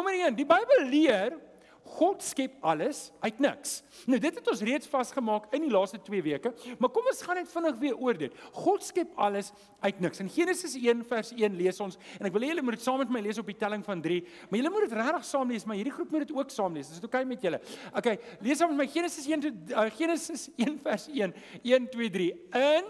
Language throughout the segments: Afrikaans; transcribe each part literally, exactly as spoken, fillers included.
nommer een, die Bybel leer, God skep alles uit niks. Nou dit het ons reeds vasgemaak in die laaste twee weke, maar kom ons gaan net vinnig weer oor dit. God skep alles uit niks. In Genesis een vers een lees ons, en ek wil hê julle moet dit saam met my lees op die telling van drie, maar julle moet dit regtig saam lees, maar hierdie groep moet dit ook saam lees. Is dit oukei met julle? Okay, lees saam met my Genesis een, uh, Genesis een vers een, een, twee, drie. In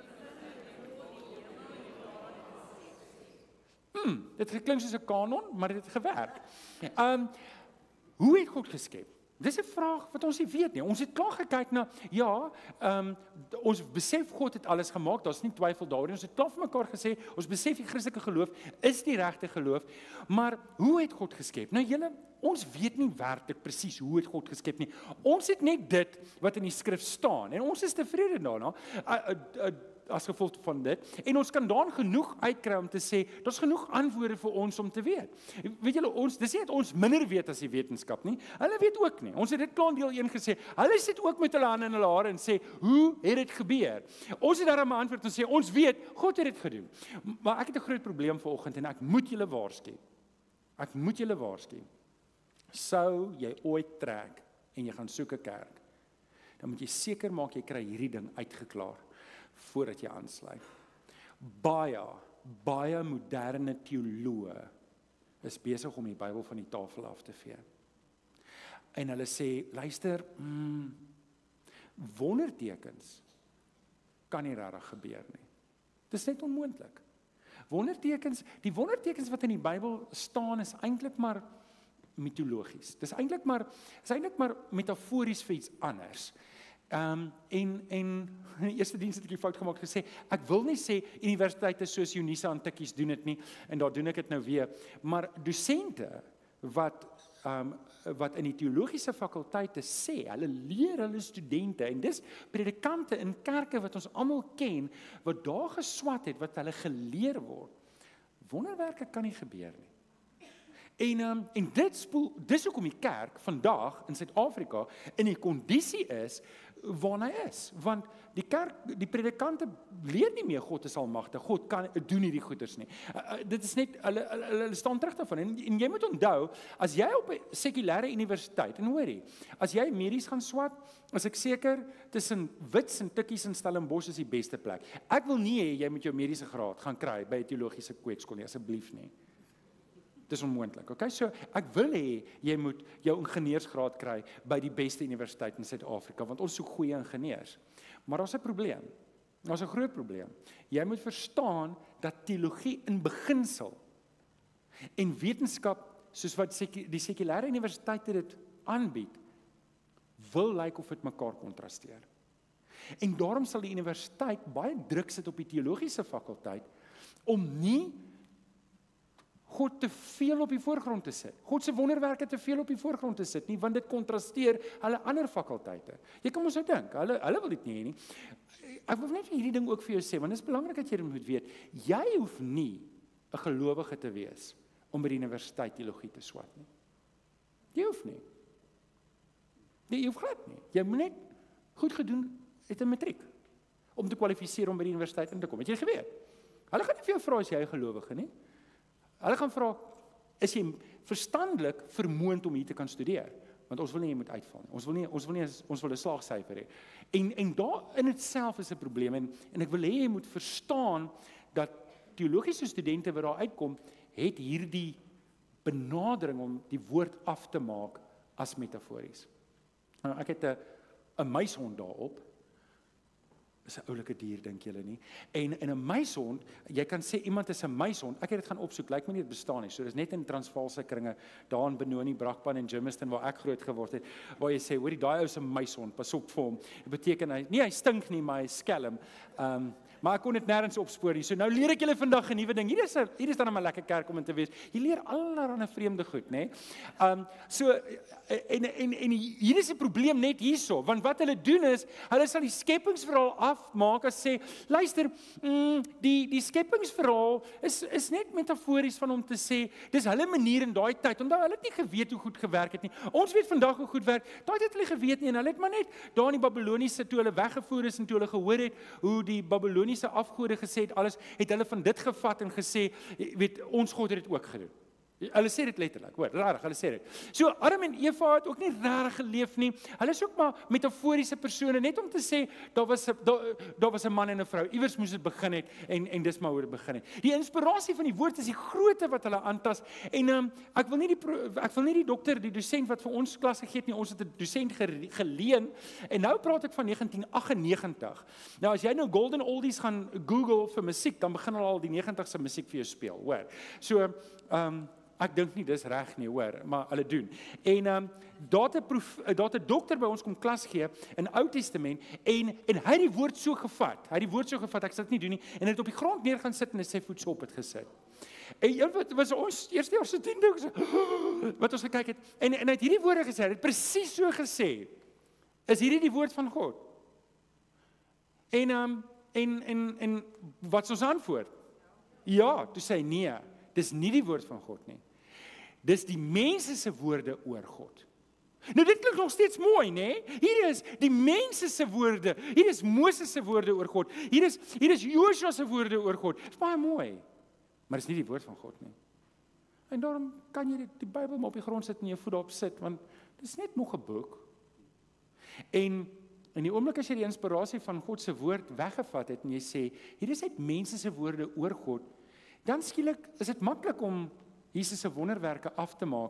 Hmm, dit klink soos 'n kanon, maar dit het gewerk. Um, hoe het God geskep? Dis 'n vraag wat ons nie weet nie. Ons het klaar gekyk na, ja, um, ons besef God het alles gemaak, daar's nie twyfel daaroor. Ons het klaar vir mekaar gesê, ons besef die Christelike geloof is die regte geloof, maar hoe het God geskep? Nou julle, ons weet nie werklik presies hoe het God geskep nie. Ons het net dit wat in die skrif staan, en ons is tevrede daarna, uh, uh, uh, as gevolg van dit, en ons kan daar genoeg uitkry om te sê, daar's genoeg antwoorde vir ons om te weet. Weet julle, ons, dis nie dat ons minder weet as die wetenskap nie, hulle weet ook nie. Ons het dit klaar in deel een gesê, hulle sit ook met hulle hande in hulle hare en sê, hoe het dit gebeur? Ons het daarom 'n antwoord en sê, ons weet, God het dit gedoen. Maar ek het 'n groot probleem vanoggend en ek moet julle waarsku. Ek moet julle waarsku. Sou jy ooit trek en jy gaan soek 'n kerk, dan moet jy seker maak jy kry hierdie ding uitgeklaar voordat jy aansluit. Baie, baie moderne teoloë is besig om die Bybel van die tafel af te vee. En hulle sê, luister, mm, wondertekens kan nie regtig gebeur nie. Dis net onmoontlik. Wondertekens, die wondertekens wat in die Bybel staan is eintlik maar mitologies. Dis eintlik maar, is eintlik maar metafories vir iets anders. Um, en, en in die eerste diens het ek die fout gemaak gesê, ek wil nie sê universiteite soos Unisa en Tikkies doen dit nie, en daar doen ek dit nou weer, maar dosente wat, um, wat in die teologiese fakulteite sê, hulle leer hulle studente, en dis predikante in kerke wat ons almal ken, wat daar geswat het, wat hulle geleer word, wonderwerke kan nie gebeur nie. En, um, en dit spoel, dis hoekom die kerk vandag in Suid-Afrika in die kondisie is waarna hy is. Want die kerk, die predikante leer nie meer God is almagtig, God kan doen nie die goeders nie. Uh, uh, dit is net, hulle, hulle, hulle staan terug daarvan. En, en jy moet onthou, as jy op 'n sekulêre universiteit, en hoorie, as jy medies gaan swat, is ek seker, tussen Wits en Tikkies en Stellenbosch is die beste plek. Ek wil nie hê jy moet jou mediese graad gaan kry by 'n teologiese kweekskool nie, asseblief nie. Dis onmoontlik, okay? So ek wil hê jy moet jou ingenieursgraad kry by die beste universiteit in Suid-Afrika, want ons soek goeie ingenieurs. Maar daar's 'n probleem. Daar's 'n groot probleem. Jy moet verstaan dat teologie in beginsel en wetenskap, soos wat die sekulêre universiteite dit aanbied, wil lyk of dit mekaar kontrasteer. En daarom sal die universiteit baie druk sit op die teologiese fakulteit om nie God te veel op die voorgrond te sit. God se wonderwerke te veel op die voorgrond te sit nie, want dit kontrasteer hulle ander fakulteite. Jy kan mos nou dink, hulle hulle wil dit nie hê nie. Ek wil net hierdie ding ook vir jou sê, want dit is belangrik dat jy dit moet weet. Jy hoef nie 'n gelowige te wees om by die universiteit teologie te swat nie. Jy hoef nie. Jy hoef glad nie. Jy moet net goed gedoen het 'n matriek om te kwalifiseer om by die universiteit in te kom. Het jy geweet? Hulle gaan nie vir jou vra as jy 'n gelowige nie. Hulle gaan vra, is jy verstandelik vermoond om hier te kan studeer? Want ons wil nie jy moet uitval nie. Ons wil nie, ons wil nie, ons wil 'n slaagsyfer hê. En, en daar in dit self is 'n probleem, en, en ek wil hê jy moet verstaan, dat teologiese studente wat daar uitkom, het hierdie benadering om die woord af te maak as metafories. Nou, ek het 'n 'n muishond daarop, is 'n oulike dier, dink julle nie? En in 'n muishond, jy kan sê iemand is 'n muishond. Ek het dit gaan opsoek, lyk my nie dit bestaan nie. So dis net in Transvaalse kringe, daar in Benoni, Brakpan en Germiston waar ek groot geword het, waar jy sê, hoorie, daai ou is 'n muishond, pas op vir hom. Dit beteken hy, nie hy stink nie, maar hy skelm. Um, maar ek kon dit nêrens opspoor nie. So nou leer ek julle vandag 'n nuwe ding. Hier is 'n hier is dan 'n lekker kerk om in te wees. Jy leer allerlei vreemde goed, nê? Um, so en en en hier is 'n probleem net hierso, want wat hulle doen is, hulle sal die skepingsverhaal af maak as sê, luister, mm, die die skepingsverhaal is is net metafories van om te sê, dis hulle manier in daai tyd. Onthou, hulle het nie geweet hoe goed gewerk het nie. Ons weet vandag hoe goed werk. Daai het hulle geweet nie, en hulle het maar net daar in die Babiloniese, toe hulle weggevoer is en toe hulle gehoor het hoe die Babiloniese afgode gesê het alles, het hulle van dit gevat en gesê, weet, ons God het dit ook gedoen. Hulle sê dit letterlik, hoor, rarig, hulle sê dit. So, Adam en Eva het ook nie rarig geleef nie. Hulle is ook maar metaforiese persone, net om te sê, daar was 'n daar, daar was 'n man en 'n vrou, iewers moes dit begin het, en, en dis maar hoe dit begin het. Die inspirasie van die woord is die grootte wat hulle aantas, en um, ek wil nie die, ek wil nie die dokter, die dosent wat vir ons klas gegee het nie, ons het 'n dosent geleen, en nou praat ek van negentien agt en negentig. Nou, as jy nou Golden Oldies gaan Google vir musiek, dan begin hulle al die negentig se musiek vir jou speel, hoor. So, ehm, um, ek dink nie dis reg nie, hoor, maar hulle doen. En um, daar het 'n dokter by ons kom klas gee in Ou Testament, en en hy het die woord so gevat. Hy het die woord so gevat, ek sal dit nie doen nie, en hy het op die grond neer gaan sit en sy voet op het gesit. En wat was ons eerste jaar studente wat ons gekyk het, en en hy het hierdie woorde gesê, hy het presies so gesê. Is hierdie die woord van God? En um, en en en wat is ons antwoord? Ja, toe sê hy nee, dis nie die woord van God nie. Dis die mense se woorde oor God. Nou dit klink nog steeds mooi, né? Hier is die mense se woorde. Hier is Moses se woorde oor God. Hier is hier is Joshua se woorde oor God. Dis baie mooi. Maar dis nie die woord van God nie. En daarom kan jy die Bybel maar op die grond sit en jou voet daarop sit, want dis net nog 'n boek. En in die oomblik as jy die inspirasie van God se woord weggevat het en jy sê, hier is net mense se woorde oor God, dan skielik is dit maklik om Jesus se wonderwerke af te maak.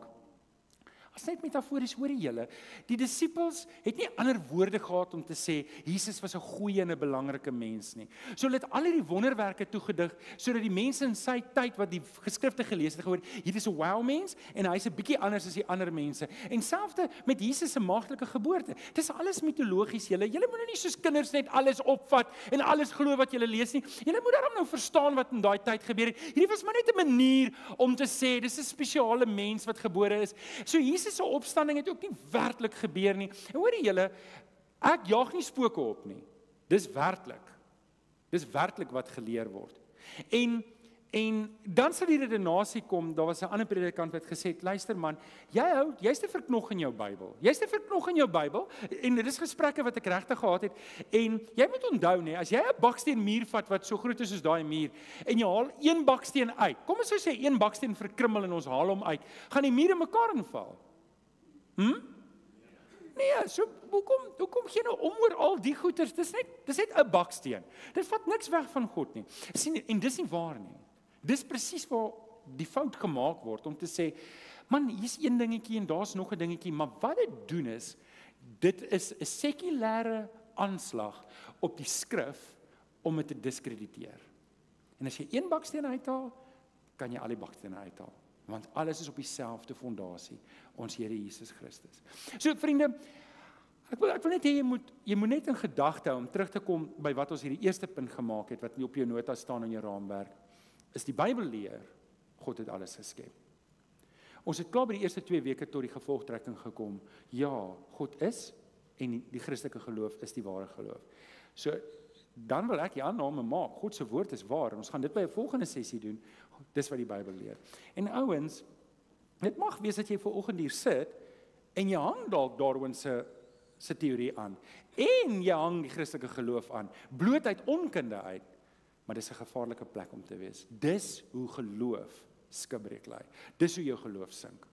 As net metafories, hoor die julle, die disippels het nie ander woorde gehad om te sê, Jesus was 'n goeie en 'n belangrike mens nie. So hulle het al hierdie wonderwerke toegedig, sodat die mense in sy tyd wat die geskrifte gelees het, gehoor, hier is 'n wow mens, en hy's 'n bietjie anders as die ander mense. En selfde met Jesus se maagdelike geboorte. Dis alles mitologies, julle. Julle moet nou nie soos kinders net alles opvat, en alles glo wat julle lees nie. Julle moet daarom nou verstaan wat in daai tyd gebeur het. Hierdie was maar net 'n manier om te sê, dis 'n spesiale mens wat gebore is. So Jesus se opstanding het ook nie werklik gebeur nie. En hoor julle, ek jaag nie spooke op nie. Dis werklik. Dis werklik wat geleer word. En en dan sal die redenasie kom, daar was 'n ander predikant wat gesê het, luister man, jy hou, jy's te verknog in jou Bybel. Jy's te verknog in jou Bybel, en dit is gesprekke wat ek regtig gehad het, en jy moet onthou nê, as jy 'n baksteen muur vat wat so groot is soos daai muur, en jy haal een baksteen uit, kom ons sê een baksteen verkrummel en ons haal hom uit, gaan die mure mekaar inval. Hm? Nee, so hoekom hoekom gee nou om oor al die goeters? Dis net dis net 'n baksteen. Dit vat niks weg van God nie. Sien, en dis nie waar nie. Dis presies waar die fout gemaak word om te sê, man, hier's een dingetjie en daar's nog 'n dingetjie, maar wat dit doen is, dit is 'n sekulêre aanslag op die skrif om dit te diskrediteer. En as jy een baksteen uithaal, kan jy al die bakstene uithaal. Want alles is op dieselfde fondasie, ons Here Jesus Christus. So vriende, ek wil, ek wil net hê jy moet, jy moet net in gedagte hou, om terug te kom by wat ons hierdie eerste punt gemaak het, wat nie op jou nota staan in jou raamwerk, is die Bybel leer, God het alles geskep. Ons het klaar by die eerste twee weke tot die gevolgtrekking gekom, ja, God is, en die Christelike geloof is die ware geloof. So, dan wil ek die aanname maak, God se woord is waar, en ons gaan dit by 'n volgende sessie doen, dis wat die Bybel leer. En ouens, dit mag wees dat jy vanoggend hier sit, en jy hang dalk Darwin se se teorie aan, en jy hang die Christelike geloof aan, bloot uit onkunde uit, maar dis 'n gevaarlike plek om te wees. Dis hoe geloof skibreek lê. Dis hoe jou geloof sink.